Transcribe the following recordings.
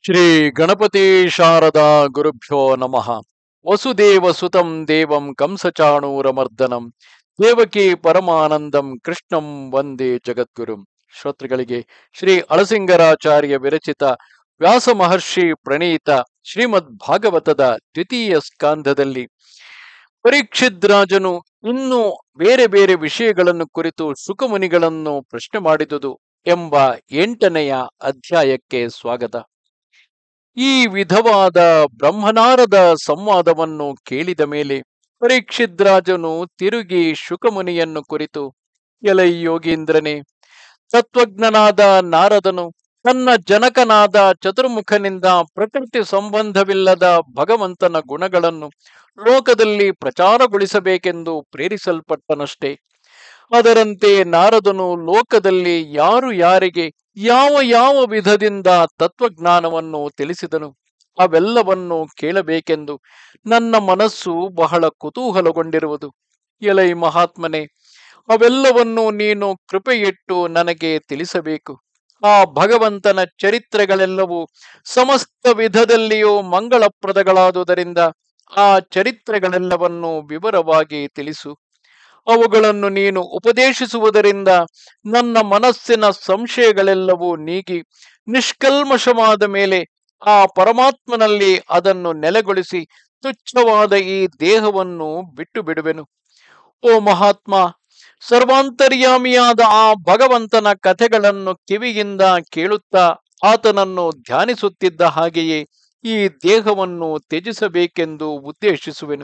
ಶ್ರೀ ಗಣಪತಿ ಶಾರದಾ ಗುರುಭ್ಯೋ ನಮಃ. ವಸುದೇವ ಸುತಂ ದೇವಂ ಕಂಸಚಾಣೂರಮರ್ದನಂ ದೇವಕಿ ಪರಮಾನಂದಂ ಕೃಷ್ಣಂ ವಂದೇ ಜಗದ್ಗುರುಂ. ಶ್ರೋತೃಗಳಿಗೆ ಶ್ರೀ ಅಳಸಿಂಗರಾಚಾರ್ಯ ವಿರಚಿತ ವ್ಯಾಸ ಮಹರ್ಷಿ ಪ್ರಣೀತ ಶ್ರೀಮದ್ ಭಾಗವತದ ದ್ವಿತೀಯ ಸ್ಕಂಧದಲ್ಲಿ ಪರೀಕ್ಷಿತ್ ರಾಜನು ಇನ್ನೂ ಬೇರೆ ಬೇರೆ ವಿಷಯಗಳನ್ನು ಕುರಿತು ಶುಕಮುನಿಗಳನ್ನು ಪ್ರಶ್ನೆ ಮಾಡಿದುದು ಎಂಬ 8ನೆಯ ಅಧ್ಯಾಯಕ್ಕೆ ಸ್ವಾಗತ. ಈ ವಿಧವಾದ ಬ್ರಹ್ಮನಾರದ ಸಂವಾದವನ್ನು ಕೇಳಿದ ಮೇಲೆ ಪರೀಕ್ಷಿತ್ ರಾಜನು ತಿರುಗಿ ಶುಕಮುನಿಯನ್ನು ಕುರಿತು, ಎಲೈ ಯೋಗೀಂದ್ರನೇ, ತತ್ವಜ್ಞನಾದ ನಾರದನು ತನ್ನ ಜನಕನಾದ ಚತುರ್ಮುಖನಿಂದ ಪ್ರಕೃತಿ ಸಂಬಂಧವಿಲ್ಲದ ಭಗವಂತನ ಗುಣಗಳನ್ನು ಲೋಕದಲ್ಲಿ ಪ್ರಚಾರಗೊಳಿಸಬೇಕೆಂದು ಪ್ರೇರಿಸಲ್ಪಟ್ಟನಷ್ಟೇ. ಅದರಂತೆ ನಾರದನು ಲೋಕದಲ್ಲಿ ಯಾರು ಯಾರಿಗೆ ಯಾವ ಯಾವ ವಿಧದಿಂದ ತತ್ವಜ್ಞಾನವನ್ನು ತಿಳಿಸಿದನು ಅವೆಲ್ಲವನ್ನು ಕೇಳಬೇಕೆಂದು ನನ್ನ ಮನಸ್ಸು ಬಹಳ ಕುತೂಹಲಗೊಂಡಿರುವುದು. ಎಲೈ ಮಹಾತ್ಮನೇ, ಅವೆಲ್ಲವನ್ನು ನೀನು ಕೃಪೆಯಿಟ್ಟು ನನಗೆ ತಿಳಿಸಬೇಕು. ಆ ಭಗವಂತನ ಚರಿತ್ರೆಗಳೆಲ್ಲವೂ ಸಮಸ್ತ ವಿಧದಲ್ಲಿಯೂ ಮಂಗಳಪ್ರದಗಳಾದುದರಿಂದ ಆ ಚರಿತ್ರೆಗಳೆಲ್ಲವನ್ನು ವಿವರವಾಗಿ ತಿಳಿಸು. ಅವುಗಳನ್ನು ನೀನು ಉಪದೇಶಿಸುವುದರಿಂದ ನನ್ನ ಮನಸ್ಸಿನ ಸಂಶಯಗಳೆಲ್ಲವೂ ನೀಗಿ ನಿಷ್ಕಲ್ಮಶವಾದ ಮೇಲೆ ಆ ಪರಮಾತ್ಮನಲ್ಲಿ ಅದನ್ನು ನೆಲೆಗೊಳಿಸಿ ತುಚ್ಛವಾದ ಈ ದೇಹವನ್ನು ಬಿಟ್ಟು ಬಿಡುವೆನು. ಓ ಮಹಾತ್ಮ, ಸರ್ವಾಂತರ್ಯಾಮಿಯಾದ ಆ ಭಗವಂತನ ಕಥೆಗಳನ್ನು ಕಿವಿಯಿಂದ ಕೇಳುತ್ತಾ ಆತನನ್ನು ಧ್ಯಾನಿಸುತ್ತಿದ್ದ ಹಾಗೆಯೇ ಈ ದೇಹವನ್ನು ತ್ಯಜಿಸಬೇಕೆಂದು ಉದ್ದೇಶಿಸುವೆನು.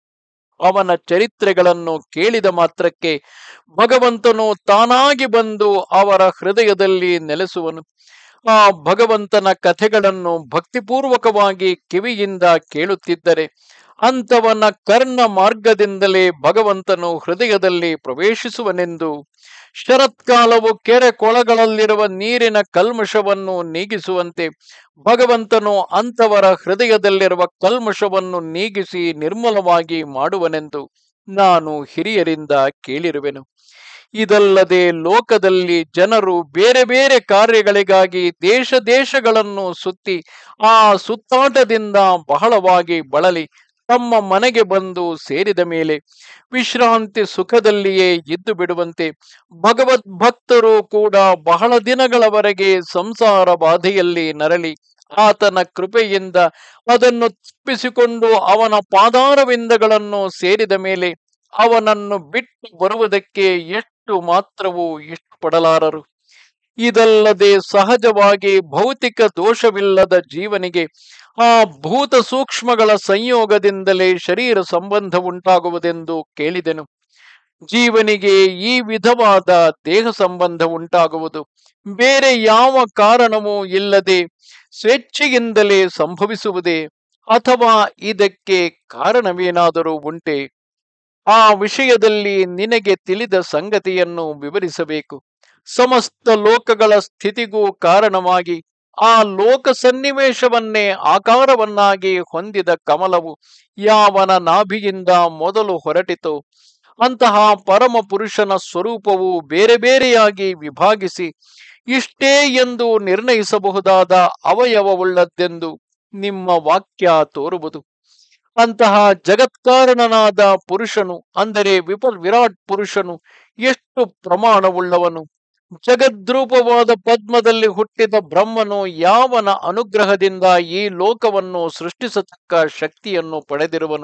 ಅವನ ಚರಿತ್ರೆಗಳನ್ನು ಕೇಳಿದ ಮಾತ್ರಕ್ಕೆ ಭಗವಂತನು ತಾನಾಗಿ ಬಂದು ಅವರ ಹೃದಯದಲ್ಲಿ ನೆಲೆಸುವನು. ಆ ಭಗವಂತನ ಕಥೆಗಳನ್ನು ಭಕ್ತಿಪೂರ್ವಕವಾಗಿ ಕಿವಿಯಿಂದ ಕೇಳುತ್ತಿದ್ದರೆ ಅಂಥವನ ಕರ್ಣ ಮಾರ್ಗದಿಂದಲೇ ಭಗವಂತನು ಹೃದಯದಲ್ಲಿ ಪ್ರವೇಶಿಸುವನೆಂದು, ಶರತ್ಕಾಲವು ಕೆರೆ ಕೊಳಗಳಲ್ಲಿರುವ ನೀರಿನ ಕಲ್ಮಶವನ್ನು ನೀಗಿಸುವಂತೆ ಭಗವಂತನು ಅಂಥವರ ಹೃದಯದಲ್ಲಿರುವ ಕಲ್ಮಶವನ್ನು ನೀಗಿಸಿ ನಿರ್ಮಲವಾಗಿ ಮಾಡುವನೆಂದು ನಾನು ಹಿರಿಯರಿಂದ ಕೇಳಿರುವೆನು. ಇದಲ್ಲದೆ ಲೋಕದಲ್ಲಿ ಜನರು ಬೇರೆ ಬೇರೆ ಕಾರ್ಯಗಳಿಗಾಗಿ ದೇಶ ದೇಶಗಳನ್ನು ಸುತ್ತಿ ಆ ಸುತ್ತಾಟದಿಂದ ಬಹಳವಾಗಿ ಬಳಲಿ ತಮ್ಮ ಮನೆಗೆ ಬಂದು ಸೇರಿದ ಮೇಲೆ ವಿಶ್ರಾಂತಿ ಸುಖದಲ್ಲಿಯೇ ಇದ್ದು ಬಿಡುವಂತೆ ಭಗವದ್ಭಕ್ತರು ಕೂಡ ಬಹಳ ದಿನಗಳವರೆಗೆ ಸಂಸಾರ ಬಾಧೆಯಲ್ಲಿ ನರಳಿ ಆತನ ಕೃಪೆಯಿಂದ ಅದನ್ನು ತಪ್ಪಿಸಿಕೊಂಡು ಅವನ ಪಾದಾರವಿಂದಗಳನ್ನು ಸೇರಿದ ಮೇಲೆ ಅವನನ್ನು ಬಿಟ್ಟು ಬರುವುದಕ್ಕೆ ಎಷ್ಟು ಮಾತ್ರವೂ ಇಷ್ಟಪಡಲಾರರು. ಇದಲ್ಲದೆ ಸಹಜವಾಗಿ ಭೌತಿಕ ದೋಷವಿಲ್ಲದ ಜೀವನಿಗೆ ಆ ಭೂತ ಸೂಕ್ಷ್ಮಗಳ ಸಂಯೋಗದಿಂದಲೇ ಶರೀರ ಸಂಬಂಧ ಉಂಟಾಗುವುದೆಂದು ಕೇಳಿದೆನು. ಜೀವನಿಗೆ ಈ ವಿಧವಾದ ದೇಹ ಸಂಬಂಧ ಉಂಟಾಗುವುದು ಬೇರೆ ಯಾವ ಕಾರಣವೂ ಇಲ್ಲದೆ ಸ್ವೇಚ್ಛೆಯಿಂದಲೇ ಸಂಭವಿಸುವುದೇ, ಅಥವಾ ಇದಕ್ಕೆ ಕಾರಣವೇನಾದರೂ ಉಂಟೆ? ಆ ವಿಷಯದಲ್ಲಿ ನಿನಗೆ ತಿಳಿದ ಸಂಗತಿಯನ್ನು ವಿವರಿಸಬೇಕು. ಸಮಸ್ತ ಲೋಕಗಳ ಸ್ಥಿತಿಗೂ ಕಾರಣವಾಗಿ ಆ ಲೋಕ ಸನ್ನಿವೇಶವನ್ನೇ ಆಕಾರವನ್ನಾಗಿ ಹೊಂದಿದ ಕಮಲವು ಯಾವನ ನಾಭಿಯಿಂದ ಮೊದಲು ಹೊರಟಿತೋ ಅಂತಹ ಪರಮ ಪುರುಷನ ಸ್ವರೂಪವು ಬೇರೆ ಬೇರೆಯಾಗಿ ವಿಭಾಗಿಸಿ ಇಷ್ಟೇ ಎಂದು ನಿರ್ಣಯಿಸಬಹುದಾದ ಅವಯವವುಳ್ಳದ್ದೆಂದು ನಿಮ್ಮ ವಾಕ್ಯ ತೋರುವುದು. ಅಂತಹ ಜಗತ್ಕಾರಣನಾದ ಪುರುಷನು, ಅಂದರೆ ವಿರಾಟ್ ಪುರುಷನು ಎಷ್ಟು ಪ್ರಮಾಣವುಳ್ಳವನು! ಜಗದ್ರೂಪವಾದ ಪದ್ಮದಲ್ಲಿ ಹುಟ್ಟಿದ ಬ್ರಹ್ಮನು ಯಾವನ ಅನುಗ್ರಹದಿಂದ ಈ ಲೋಕವನ್ನು ಸೃಷ್ಟಿಸತಕ್ಕ ಶಕ್ತಿಯನ್ನು ಪಡೆದಿರುವನು?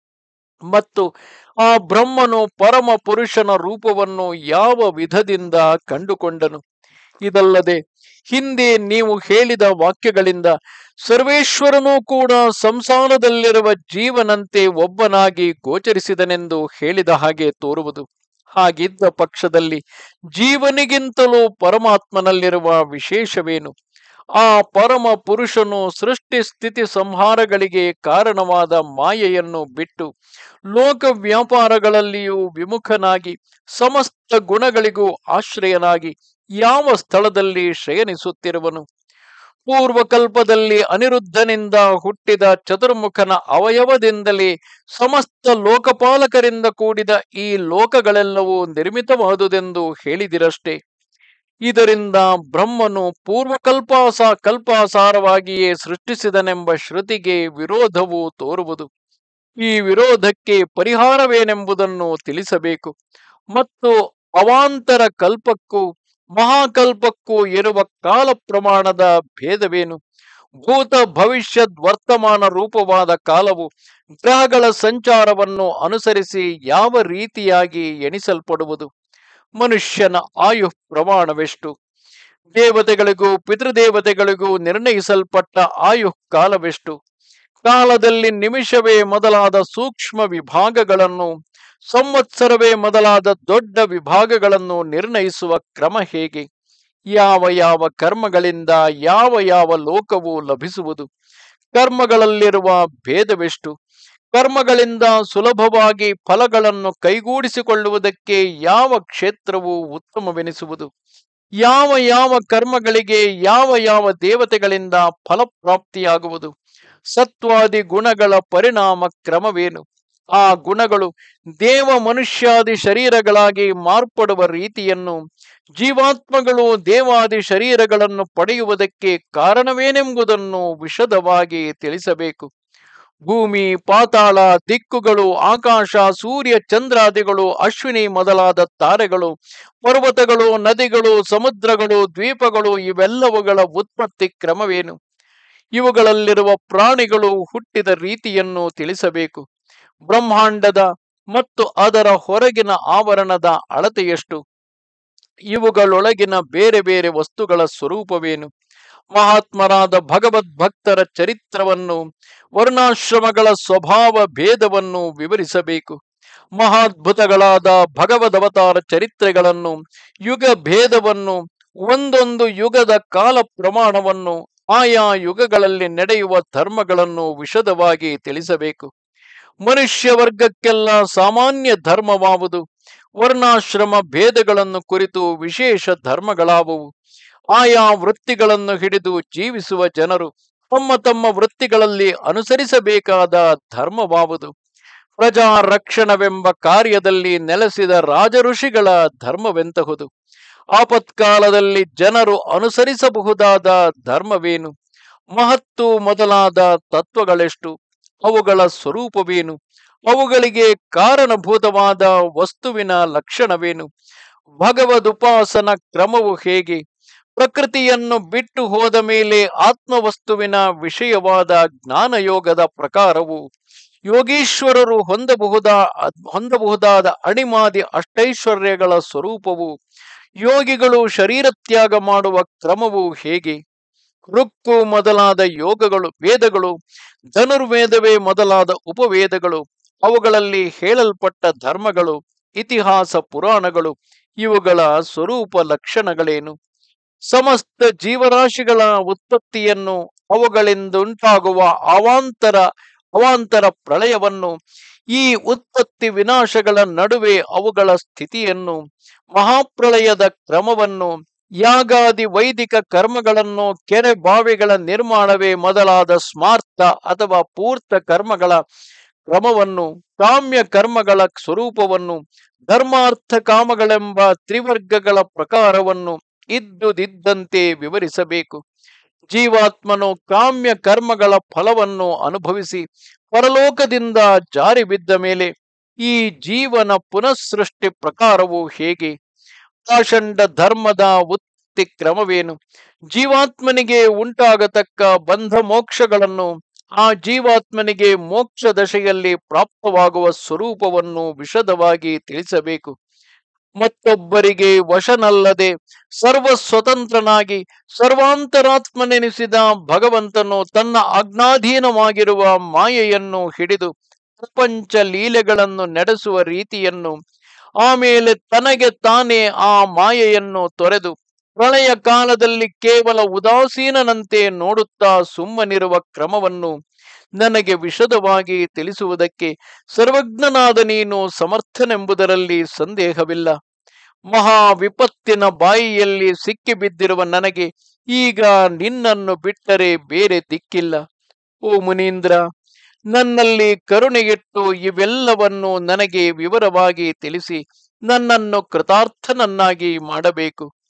ಮತ್ತು ಆ ಬ್ರಹ್ಮನು ಪರಮ ಪುರುಷನ ರೂಪವನ್ನು ಯಾವ ವಿಧದಿಂದ ಕಂಡುಕೊಂಡನು? ಇದಲ್ಲದೆ ಹಿಂದೆ ನೀವು ಹೇಳಿದ ವಾಕ್ಯಗಳಿಂದ ಸರ್ವೇಶ್ವರನೂ ಕೂಡ ಸಂಸಾರದಲ್ಲಿರುವ ಜೀವನಂತೆ ಒಬ್ಬನಾಗಿ ಗೋಚರಿಸಿದನೆಂದು ಹೇಳಿದ ಹಾಗೆ ತೋರುವುದು. ಹಾಗಿದ್ದ ಪಕ್ಷದಲ್ಲಿ ಜೀವನಿಗಿಂತಲೂ ಪರಮಾತ್ಮನಲ್ಲಿರುವ ವಿಶೇಷವೇನು? ಆ ಪರಮ ಪುರುಷನು ಸೃಷ್ಟಿ ಸ್ಥಿತಿ ಸಂಹಾರಗಳಿಗೆ ಕಾರಣವಾದ ಮಾಯೆಯನ್ನು ಬಿಟ್ಟು ಲೋಕ ವ್ಯಾಪಾರಗಳಲ್ಲಿಯೂ ವಿಮುಖನಾಗಿ ಸಮಸ್ತ ಗುಣಗಳಿಗೂ ಆಶ್ರಯನಾಗಿ ಯಾವ ಸ್ಥಳದಲ್ಲಿ ಶಯನಿಸುತ್ತಿರುವನು? ಪೂರ್ವಕಲ್ಪದಲ್ಲಿ ಅನಿರುದ್ಧನಿಂದ ಹುಟ್ಟಿದ ಚತುರ್ಮುಖನ ಅವಯವದಿಂದಲೇ ಸಮಸ್ತ ಲೋಕಪಾಲಕರಿಂದ ಕೂಡಿದ ಈ ಲೋಕಗಳೆಲ್ಲವೂ ನಿರ್ಮಿತವಾದುದೆಂದು ಹೇಳಿದಿರಷ್ಟೇ. ಇದರಿಂದ ಬ್ರಹ್ಮನು ಕಲ್ಪಾಸಾರವಾಗಿಯೇ ಸೃಷ್ಟಿಸಿದನೆಂಬ ಶ್ರುತಿಗೆ ವಿರೋಧವು ತೋರುವುದು. ಈ ವಿರೋಧಕ್ಕೆ ಪರಿಹಾರವೇನೆಂಬುದನ್ನು ತಿಳಿಸಬೇಕು. ಮತ್ತು ಅವಾಂತರ ಕಲ್ಪಕ್ಕೂ ಮಹಾಕಲ್ಪಕ್ಕೂ ಇರುವ ಕಾಲ ಪ್ರಮಾಣದ ಭೇದವೇನು? ಭೂತ ಭವಿಷ್ಯದ್ ವರ್ತಮಾನ ರೂಪವಾದ ಕಾಲವು ಗ್ರಹಗಳ ಸಂಚಾರವನ್ನು ಅನುಸರಿಸಿ ಯಾವ ರೀತಿಯಾಗಿ ಎಣಿಸಲ್ಪಡುವುದು? ಮನುಷ್ಯನ ಆಯು ಪ್ರಮಾಣವೆಷ್ಟು? ದೇವತೆಗಳಿಗೂ ಪಿತೃದೇವತೆಗಳಿಗೂ ನಿರ್ಣಯಿಸಲ್ಪಟ್ಟ ಆಯು ಕಾಲವೆಷ್ಟು? ಕಾಲದಲ್ಲಿ ನಿಮಿಷವೇ ಮೊದಲಾದ ಸೂಕ್ಷ್ಮ ವಿಭಾಗಗಳನ್ನು, ಸಂವತ್ಸರವೇ ಮೊದಲಾದ ದೊಡ್ಡ ವಿಭಾಗಗಳನ್ನು ನಿರ್ಣಯಿಸುವ ಕ್ರಮ ಹೇಗೆ? ಯಾವ ಯಾವ ಕರ್ಮಗಳಿಂದ ಯಾವ ಯಾವ ಲೋಕವು ಲಭಿಸುವುದು? ಕರ್ಮಗಳಲ್ಲಿರುವ ಭೇದವೆಷ್ಟು? ಕರ್ಮಗಳಿಂದ ಸುಲಭವಾಗಿ ಫಲಗಳನ್ನು ಕೈಗೂಡಿಸಿಕೊಳ್ಳುವುದಕ್ಕೆ ಯಾವ ಕ್ಷೇತ್ರವು ಉತ್ತಮವೆನಿಸುವುದು? ಯಾವ ಯಾವ ಕರ್ಮಗಳಿಗೆ ಯಾವ ಯಾವ ದೇವತೆಗಳಿಂದ ಫಲಪ್ರಾಪ್ತಿಯಾಗುವುದು? ಸತ್ವಾದಿ ಗುಣಗಳ ಪರಿಣಾಮ ಕ್ರಮವೇನು? ಆ ಗುಣಗಳು ದೇವ ಮನುಷ್ಯಾದಿ ಶರೀರಗಳಾಗಿ ಮಾರ್ಪಡುವ ರೀತಿಯನ್ನು, ಜೀವಾತ್ಮಗಳು ದೇವಾದಿ ಶರೀರಗಳನ್ನು ಪಡೆಯುವುದಕ್ಕೆ ಕಾರಣವೇನೆಂಬುದನ್ನು ವಿಶದವಾಗಿ ತಿಳಿಸಬೇಕು. ಭೂಮಿ, ಪಾತಾಳ, ದಿಕ್ಕುಗಳು, ಆಕಾಶ, ಸೂರ್ಯ, ಚಂದ್ರಾದಿಗಳು, ಅಶ್ವಿನಿ ಮೊದಲಾದ ತಾರೆಗಳು, ಪರ್ವತಗಳು, ನದಿಗಳು, ಸಮುದ್ರಗಳು, ದ್ವೀಪಗಳು ಇವೆಲ್ಲವುಗಳ ಉತ್ಪತ್ತಿ ಕ್ರಮವೇನು? ಇವುಗಳಲ್ಲಿರುವ ಪ್ರಾಣಿಗಳು ಹುಟ್ಟಿದ ರೀತಿಯನ್ನು ತಿಳಿಸಬೇಕು. ಬ್ರಹ್ಮಾಂಡದ ಮತ್ತು ಅದರ ಹೊರಗಿನ ಆವರಣದ ಅಳತೆಯಷ್ಟು? ಇವುಗಳೊಳಗಿನ ಬೇರೆ ಬೇರೆ ವಸ್ತುಗಳ ಸ್ವರೂಪವೇನು? ಮಹಾತ್ಮರಾದ ಭಗವದ್ಭಕ್ತರ ಚರಿತ್ರವನ್ನು, ವರ್ಣಾಶ್ರಮಗಳ ಸ್ವಭಾವ ಭೇದವನ್ನು ವಿವರಿಸಬೇಕು. ಮಹಾದ್ಭುತಗಳಾದ ಭಗವದವತಾರ ಚರಿತ್ರೆಗಳನ್ನು, ಯುಗ ಭೇದವನ್ನು, ಒಂದೊಂದು ಯುಗದ ಕಾಲ ಪ್ರಮಾಣವನ್ನು, ಆಯಾ ಯುಗಗಳಲ್ಲಿ ನಡೆಯುವ ಧರ್ಮಗಳನ್ನು ವಿಶದವಾಗಿ ತಿಳಿಸಬೇಕು. ಮನುಷ್ಯ ವರ್ಗಕ್ಕೆಲ್ಲ ಸಾಮಾನ್ಯ ಧರ್ಮವಾವುದು? ವರ್ಣಾಶ್ರಮ ಭೇದಗಳನ್ನು ಕುರಿತು ವಿಶೇಷ ಧರ್ಮಗಳಾವುವು? ಆಯಾ ವೃತ್ತಿಗಳನ್ನು ಹಿಡಿದು ಜೀವಿಸುವ ಜನರು ತಮ್ಮ ತಮ್ಮ ವೃತ್ತಿಗಳಲ್ಲಿ ಅನುಸರಿಸಬೇಕಾದ ಧರ್ಮವಾವುದು? ಪ್ರಜಾ ರಕ್ಷಣವೆಂಬ ಕಾರ್ಯದಲ್ಲಿ ನೆಲೆಸಿದ ರಾಜಋಷಿಗಳ ಧರ್ಮವೆಂತಹುದು? ಆಪತ್ಕಾಲದಲ್ಲಿ ಜನರು ಅನುಸರಿಸಬಹುದಾದ ಧರ್ಮವೇನು? ಮಹತ್ತು ಮೊದಲಾದ ತತ್ವಗಳೆಷ್ಟು? ಅವುಗಳ ಸ್ವರೂಪವೇನು? ಅವುಗಳಿಗೆ ಕಾರಣಭೂತವಾದ ವಸ್ತುವಿನ ಲಕ್ಷಣವೇನು? ಭಗವದುಪಾಸನ ಕ್ರಮವು ಹೇಗೆ? ಪ್ರಕೃತಿಯನ್ನು ಬಿಟ್ಟು ಹೋದ ಮೇಲೆ ಆತ್ಮವಸ್ತುವಿನ ವಿಷಯವಾದ ಜ್ಞಾನಯೋಗದ ಪ್ರಕಾರವು, ಯೋಗೀಶ್ವರರು ಹೊಂದಬಹುದಾದ ಅಣಿಮಾದಿ ಅಷ್ಟೈಶ್ವರ್ಯಗಳ ಸ್ವರೂಪವು, ಯೋಗಿಗಳು ಶರೀರತ್ಯಾಗ ಮಾಡುವ ಕ್ರಮವು ಹೇಗೆ? ಋಕ್ಕು ಮೊದಲಾದ ವೇದಗಳು, ಧನುರ್ವೇದವೇ ಮೊದಲಾದ ಉಪವೇದಗಳು, ಅವುಗಳಲ್ಲಿ ಹೇಳಲ್ಪಟ್ಟ ಧರ್ಮಗಳು, ಇತಿಹಾಸ ಪುರಾಣಗಳು ಇವುಗಳ ಸ್ವರೂಪ ಲಕ್ಷಣಗಳೇನು? ಸಮಸ್ತ ಜೀವರಾಶಿಗಳ ಉತ್ಪತ್ತಿಯನ್ನು, ಅವುಗಳಿಂದುಂಟಾಗುವ ಅವಾಂತರ ಪ್ರಳಯವನ್ನು, ಈ ಉತ್ಪತ್ತಿ ವಿನಾಶಗಳ ನಡುವೆ ಅವುಗಳ ಸ್ಥಿತಿಯನ್ನು, ಮಹಾಪ್ರಳಯದ ಕ್ರಮವನ್ನು, ಯಾಗಾದಿ ವೈದಿಕ ಕರ್ಮಗಳನ್ನು, ಕೆರೆ ಬಾವಿಗಳ ನಿರ್ಮಾಣವೇ ಮೊದಲಾದ ಸ್ಮಾರ್ಥ ಅಥವಾ ಪೂರ್ತ ಕರ್ಮಗಳ ಕ್ರಮವನ್ನು, ಕಾಮ್ಯ ಕರ್ಮಗಳ ಸ್ವರೂಪವನ್ನು, ಧರ್ಮಾರ್ಥ ಕಾಮಗಳೆಂಬ ತ್ರಿವರ್ಗಗಳ ಪ್ರಕಾರವನ್ನು ಇದ್ದುದಿದ್ದಂತೆ ವಿವರಿಸಬೇಕು. ಜೀವಾತ್ಮನು ಕಾಮ್ಯ ಕರ್ಮಗಳ ಫಲವನ್ನು ಅನುಭವಿಸಿ ಪರಲೋಕದಿಂದ ಜಾರಿ ಬಿದ್ದ ಮೇಲೆ ಈ ಜೀವನ ಪುನಃಸೃಷ್ಟಿ ಪ್ರಕಾರವು ಹೇಗೆ? ಪಾಷಂಡ ಧರ್ಮದ ಉತ್ಪತ್ತಿ ಕ್ರಮವೇನು? ಜೀವಾತ್ಮನಿಗೆ ಉಂಟಾಗತಕ್ಕ ಬಂಧ ಮೋಕ್ಷಗಳನ್ನು, ಆ ಜೀವಾತ್ಮನಿಗೆ ಮೋಕ್ಷ ದಶೆಯಲ್ಲಿ ಪ್ರಾಪ್ತವಾಗುವ ಸ್ವರೂಪವನ್ನು ವಿಶದವಾಗಿ ತಿಳಿಸಬೇಕು. ಮತ್ತೊಬ್ಬರಿಗೆ ವಶನಲ್ಲದೆ ಸರ್ವ ಸ್ವತಂತ್ರನಾಗಿ ಸರ್ವಾಂತರಾತ್ಮನೆನಿಸಿದ ಭಗವಂತನು ತನ್ನ ಆಜ್ಞಾಧೀನವಾಗಿರುವ ಮಾಯೆಯನ್ನು ಹಿಡಿದು ಪ್ರಪಂಚ ಲೀಲೆಗಳನ್ನು ನಡೆಸುವ ರೀತಿಯನ್ನು, ಆಮೇಲೆ ತನಗೆ ತಾನೇ ಆ ಮಾಯೆಯನ್ನು ತೊರೆದು ಪ್ರಳಯ ಕಾಲದಲ್ಲಿ ಕೇವಲ ಉದಾಸೀನನಂತೆ ನೋಡುತ್ತಾ ಸುಮ್ಮನಿರುವ ಕ್ರಮವನ್ನು ನನಗೆ ವಿಶದವಾಗಿ ತಿಳಿಸುವುದಕ್ಕೆ ಸರ್ವಜ್ಞನಾದ ನೀನು ಸಮರ್ಥನೆಂಬುದರಲ್ಲಿ ಸಂದೇಹವಿಲ್ಲ. ಮಹಾ ವಿಪತ್ತಿನ ಬಾಯಿಯಲ್ಲಿ ಸಿಕ್ಕಿಬಿದ್ದಿರುವ ನನಗೆ ಈಗ ನಿನ್ನನ್ನು ಬಿಟ್ಟರೆ ಬೇರೆ ದಿಕ್ಕಿಲ್ಲ. ಓ ಮುನೀಂದ್ರ, ನನ್ನಲ್ಲಿ ಕರುಣೆಯಿಟ್ಟು ಇವೆಲ್ಲವನ್ನು ನನಗೆ ವಿವರವಾಗಿ ತಿಳಿಸಿ ನನ್ನನ್ನು ಕೃತಾರ್ಥನನ್ನಾಗಿ ಮಾಡಬೇಕು.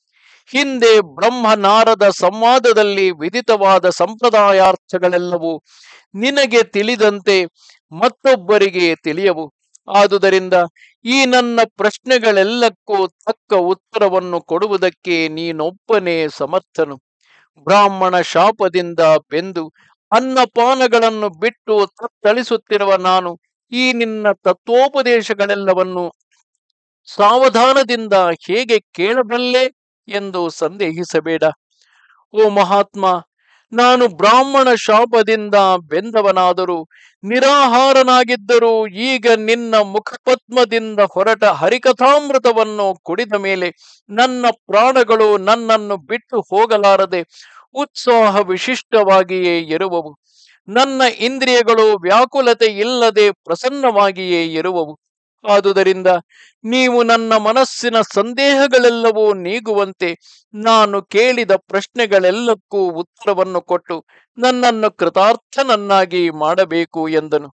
ಹಿಂದೆ ಬ್ರಹ್ಮ ನಾರದ ಸಂವಾದದಲ್ಲಿ ವಿದಿತವಾದ ಸಂಪ್ರದಾಯಾರ್ಥಗಳೆಲ್ಲವೂ ನಿನಗೆ ತಿಳಿದಂತೆ ಮತ್ತೊಬ್ಬರಿಗೆ ತಿಳಿಯವು. ಆದುದರಿಂದ ಈ ನನ್ನ ಪ್ರಶ್ನೆಗಳೆಲ್ಲಕ್ಕೂ ತಕ್ಕ ಉತ್ತರವನ್ನು ಕೊಡುವುದಕ್ಕೆ ನೀನೊಬ್ಬನೇ ಸಮರ್ಥನು. ಬ್ರಾಹ್ಮಣ ಶಾಪದಿಂದ ಬೆಂದು ಅನ್ನಪಾನಗಳನ್ನು ಬಿಟ್ಟು ತತ್ತಳಿಸುತ್ತಿರುವ ನಾನು ಈ ನಿನ್ನ ತತ್ವೋಪದೇಶಗಳೆಲ್ಲವನ್ನು ಸಾವಧಾನದಿಂದ ಹೇಗೆ ಕೇಳಬಲ್ಲೆ ಎಂದು ಸಂದೇಹಿಸಬೇಡ. ಓ ಮಹಾತ್ಮ, ನಾನು ಬ್ರಾಹ್ಮಣ ಶಾಪದಿಂದ ಬೆಂದವನಾದರೂ ನಿರಾಹಾರನಾಗಿದ್ದರೂ ಈಗ ನಿನ್ನ ಮುಖಪದ್ಮದಿಂದ ಹೊರಟ ಹರಿಕಥಾಮೃತವನ್ನು ಕುಡಿದ ಮೇಲೆ ನನ್ನ ಪ್ರಾಣಗಳು ನನ್ನನ್ನು ಬಿಟ್ಟು ಹೋಗಲಾರದೆ ಉತ್ಸಾಹ ವಿಶಿಷ್ಟವಾಗಿಯೇ ಇರುವವು. ನನ್ನ ಇಂದ್ರಿಯಗಳು ವ್ಯಾಕುಲತೆ ಇಲ್ಲದೆ ಪ್ರಸನ್ನವಾಗಿಯೇ ಇರುವವು. ಆದುದರಿಂದ ನೀವು ನನ್ನ ಮನಸ್ಸಿನ ಸಂದೇಹಗಳೆಲ್ಲವೂ ನೀಗುವಂತೆ ನಾನು ಕೇಳಿದ ಪ್ರಶ್ನೆಗಳೆಲ್ಲಕ್ಕೂ ಉತ್ತರವನ್ನು ಕೊಟ್ಟು ನನ್ನನ್ನು ಕೃತಾರ್ಥನನ್ನಾಗಿ ಮಾಡಬೇಕು ಎಂದನು.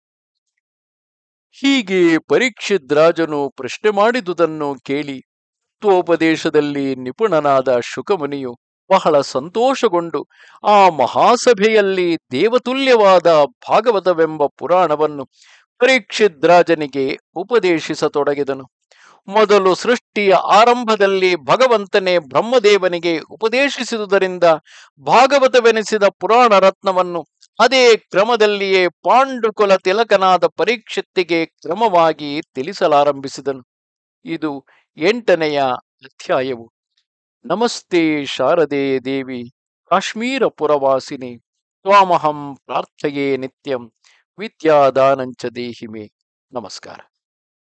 ಹೀಗೆ ಪರೀಕ್ಷಿತ್ ರಾಜನು ಪ್ರಶ್ನೆ ಮಾಡಿದುದನ್ನು ಕೇಳಿ ತತ್ವೋಪದೇಶದಲ್ಲಿ ನಿಪುಣನಾದ ಶುಕಮುನಿಯು ಬಹಳ ಸಂತೋಷಗೊಂಡು ಆ ಮಹಾಸಭೆಯಲ್ಲಿ ದೇವತುಲ್ಯವಾದ ಭಾಗವತವೆಂಬ ಪುರಾಣವನ್ನು ಪರೀಕ್ಷಿತ್ ರಾಜನಿಗೆ ಉಪದೇಶಿಸತೊಡಗಿದನು. ಮೊದಲು ಸೃಷ್ಟಿಯ ಆರಂಭದಲ್ಲಿ ಭಗವಂತನೇ ಬ್ರಹ್ಮದೇವನಿಗೆ ಉಪದೇಶಿಸಿದುದರಿಂದ ಭಾಗವತವೆನಿಸಿದ ಪುರಾಣ ರತ್ನವನ್ನು ಅದೇ ಕ್ರಮದಲ್ಲಿಯೇ ಪಾಂಡುಕುಲ ತಿಲಕನಾದ ಪರೀಕ್ಷಿತ್ತಿಗೆ ಕ್ರಮವಾಗಿ ತಿಳಿಸಲಾರಂಭಿಸಿದನು. ಇದು 8ನೆಯ ಅಧ್ಯಾಯವು. ನಮಸ್ತೆ ಶಾರದೆ ದೇವಿ ಕಾಶ್ಮೀರ ಪುರವಾಸಿನಿ ತ್ವಾಮಹಂ ಪ್ರಾರ್ಥಯೇ ನಿತ್ಯಂ ವಿದ್ಯಾದಾನಂಚ ದೇಹಿಮೆ. ನಮಸ್ಕಾರ.